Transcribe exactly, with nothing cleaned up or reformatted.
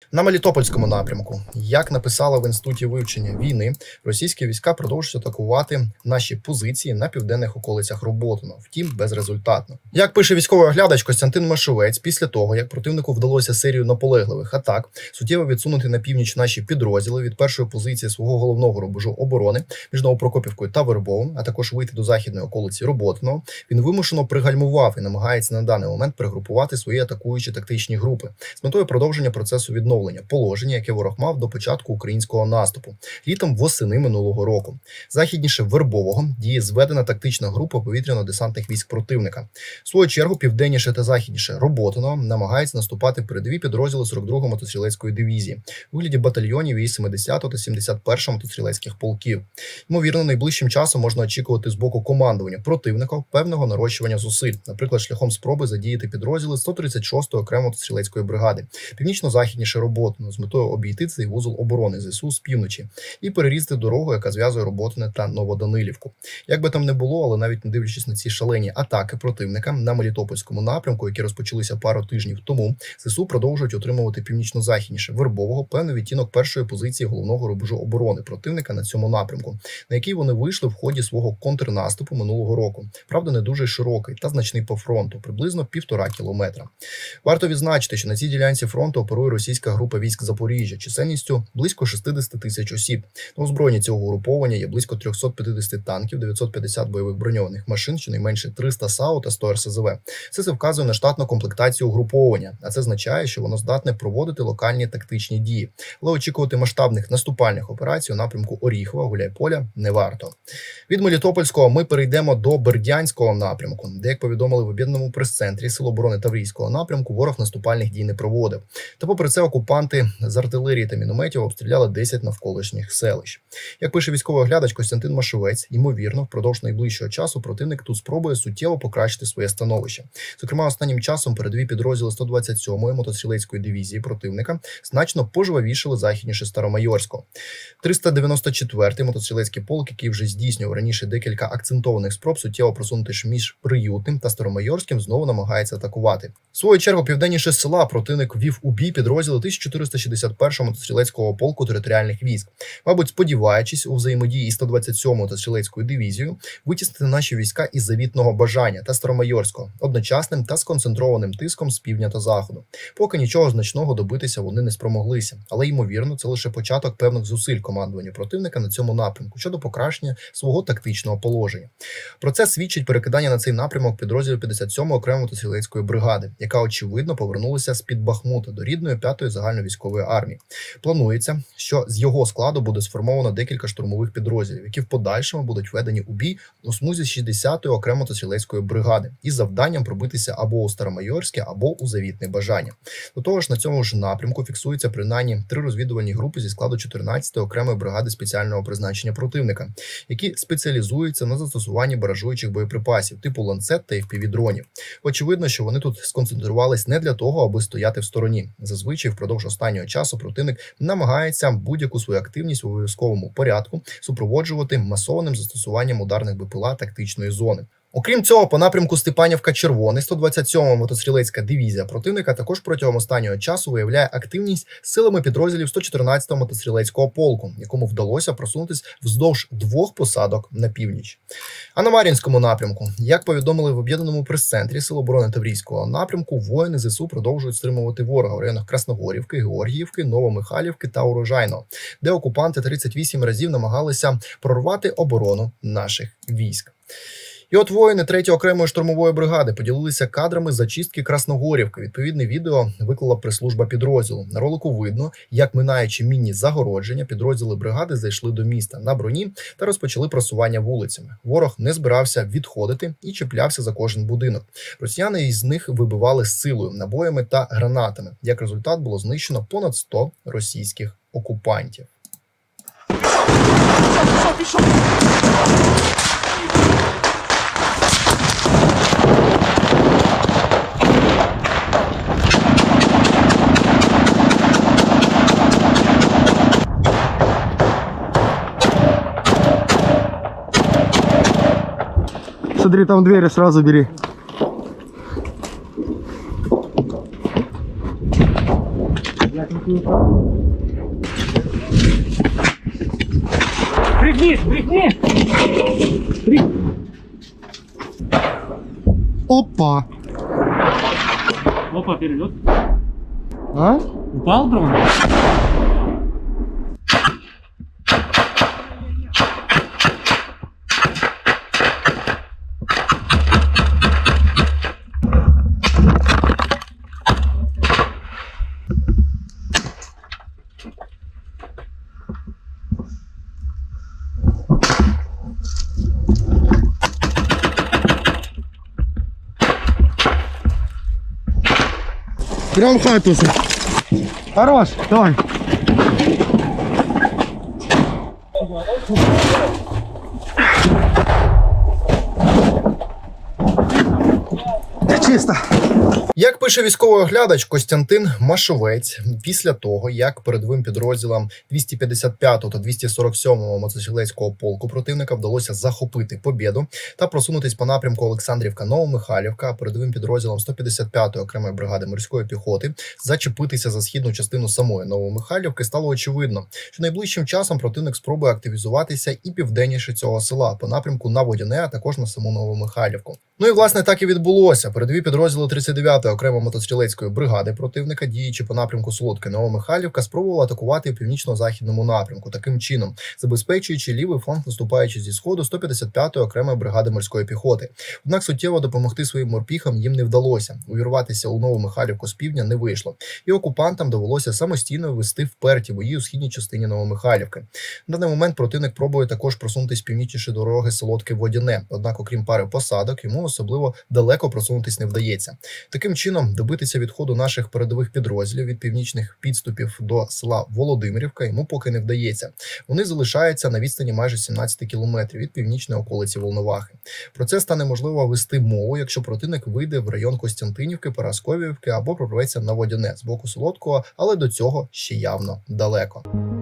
На Мелітопольському напрямку, як написали в Інституті вивчення війни, російські війська продовжують атакувати наші позиції на південних околицях Роботино, втім безрезультатно. Як пише військовий оглядач Костянтин Машовець, після того, як противнику вдалося серію наполегливих атак, суттєво відсунути на північ наші підрозділи від першої позиції свого головного рубежу оборони між Новопрокопівкою та Вербовим, а також вийти до західної околиці Роботино, він вимушено пригальмував і намагається на даний момент пригрупувати свої атакуючі тактичні групи з метою продовження процесу відновлення положення, яке ворог мав до початку українського наступу, літом восени минулого року. Західніше Вербового діє зведена тактична група повітряно-десантних військ противника. В свою чергу, південніше та західніше Роботино намагається наступати передові підрозділи сорок другої мотострілецької дивізії у вигляді батальйонів і сімдесятого та сімдесят першого мотострілецьких полків. Ймовірно, найближчим часом можна очікувати з боку командування противника певного нарощування зусиль, наприклад, шляхом спроби задіяти підрозділи сто тридцять шостої окремої мотострілецької бригади, північно-західніше Роботино, з метою обійти цей вузол оборони ЗСУ з півночі і перерізати дорогу, яка зв'язує Роботине та Новоданилівку. Як би там не було, але навіть не дивлячись на ці шалені атаки противника на Мелітопольському напрямку, які розпочалися пару тижнів тому, ЗСУ продовжують отримувати північно-західніше Вербового певний відтінок першої позиції головного рубежу оборони противника на цьому напрямку, на який вони вийшли в ході свого контрнаступу минулого року. Правда, не дуже широкий та значний по фронту, приблизно півтора кілометра. Варто відзначити, що на цій ділянці фронту оперує російська група військ Запоріжжя чисельністю близько шістдесят тисяч осіб. На озброєнні цього угруповання є близько триста п'ятдесят танків, дев'ятсот п'ятдесят бойових броньованих машин, щонайменше триста САУ та сто РСЗВ. Все це вказує на штатну комплектацію угруповання, а це означає, що воно здатне проводити локальні тактичні дії. Але очікувати масштабних наступальних операцій у напрямку Оріхова, Гуляйполя не варто. Від Мелітопольського ми перейдемо до Бердянського напрямку, де, як повідомили в об'єднаному прес-центрі Сил оборони Таврійського напрямку, ворог наступальних дій не проводив. Та попри це окупанти з артилерії та мінометів обстріляли десять навколишніх селищ. Як пише військовий оглядач Костянтин Машовець, ймовірно, впродовж найближчого часу противник тут спробує суттєво покращити своє становище. Зокрема, останнім часом передові підрозділи сто двадцять сьомої мотострілецької дивізії противника значно пожвавішали західніше Старомайорського. триста дев'яносто четвертий мотострілецький полк, який вже здійснював раніше декілька акцентованих спроб суттєво просунути між Приютним та Старомайорським, знову намагається атакувати. В свою чергу, південніше села противник ввів у бій підрозділи тисяча чотириста шістдесят першого мотострілецького полку територіальних військ, мабуть, сподіваючись у взаємодії із сто двадцять сьомою мотострілецькою дивізією витіснити наші війська із Завітного Бажання та Старомайорського одночасним та сконцентрованим тиском з півдня та заходу. Поки нічого значного добитися вони не спромоглися, але ймовірно, це лише початок певних зусиль командування противника на цьому напрямку щодо покращення свого тактичного положення. Про це свідчить перекидання на цей напрямок підрозділів п'ятдесят сьомої окремої мотострілецької бригади, яка очевидно повернулася з-під Бахмута до рідної п'ятої загальновійськової армії. Планується, що з його складу буде сформовано декілька штурмових підрозділів, які в подальшому будуть введені у бій у смузі шістдесятої окремої мотострілецької бригади із завданням пробитися або у Старомайорське, або у Завітне Бажання. До того ж, на цьому ж напрямку фіксується принаймні три розвідувальні групи зі складу чотирнадцятої окремої бригади спеціального призначення противника, які спеціалізуються на застосуванні баражуючих боєприпасів типу ланцет та еф пі ві-дронів. Очевидно, що вони тут сконцентрувались не для того, аби стояти в стороні. Зазвичай впродовж останнього часу противник намагається будь-яку свою активність в обов'язковому порядку супроводжувати масованим застосуванням ударних БПЛА тактичної зони. Окрім цього, по напрямку Степанівка-Червоний сто двадцять сьома мотострілецька дивізія противника також протягом останнього часу виявляє активність силами підрозділів сто чотирнадцятого мотострілецького полку, якому вдалося просунутися вздовж двох посадок на північ. А на Мар'їнському напрямку, як повідомили в об'єднаному прес-центрі Сил оборони Таврійського напрямку, воїни ЗСУ продовжують стримувати ворога в районах Красногорівки, Георгіївки, Новомихайлівки та Урожайного, де окупанти тридцять вісім разів намагалися прорвати оборону наших військ. І от воїни третьої окремої штурмової бригади поділилися кадрами зачистки Красногорівки. Відповідне відео виклала прес-служба підрозділу. На ролику видно, як, минаючи мінні загородження, підрозділи бригади зайшли до міста на броні та розпочали просування вулицями. Ворог не збирався відходити і чіплявся за кожен будинок. Росіяни із них вибивали з силою, набоями та гранатами. Як результат, було знищено понад сто російських окупантів. Пішов, пішов, пішов. Смотри, там двери сразу бери. Як Пригни, пригни! Пригни! Опа. Опа, перелет. А? Упал дрон? Прям в хату. Хорош, давай. Чисто. Як пише військовий оглядач Костянтин Машовець, після того, як передовим підрозділам двісті п'ятдесят п'ятого та двісті сорок сьомого мотострілецького полку противника вдалося захопити Побєду та просунутись по напрямку Олександрівка-Новомихайлівка, а передовим підрозділам сто п'ятдесят п'ятої окремої бригади морської піхоти зачепитися за східну частину самої Новомихайлівки, стало очевидно, що найближчим часом противник спробує активізуватися і південніше цього села по напрямку на Водяне, а також на саму Новомихайлівку. Ну і власне так і відбулося. Передові підрозділи тридцять дев'ятої окремої мотострілецької бригади противника, діючи по напрямку Солодке Новомихайлівка, спробували атакувати в північно-західному напрямку, таким чином забезпечуючи лівий фланг, наступаючи зі сходу сто п'ятдесят п'ятої окремої бригади морської піхоти. Однак суттєво допомогти своїм морпіхам їм не вдалося. Увірватися у Новомихайлівку з півдня не вийшло, і окупантам довелося самостійно вести вперті бої у східній частині Новомихайлівки. На даний момент противник пробує також просунутись північніше дороги Солодке-Водяне, однак окрім пари посадок, йому особливо далеко просунутись не вдається. Таким чином, добитися відходу наших передових підрозділів від північних підступів до села Володимирівка йому поки не вдається. Вони залишаються на відстані майже сімнадцять кілометрів від північної околиці Волновахи. Про це стане можливо вести мову, якщо противник вийде в район Костянтинівки, Парасковівки або прорветься на Водяне з боку Солодкого, але до цього ще явно далеко.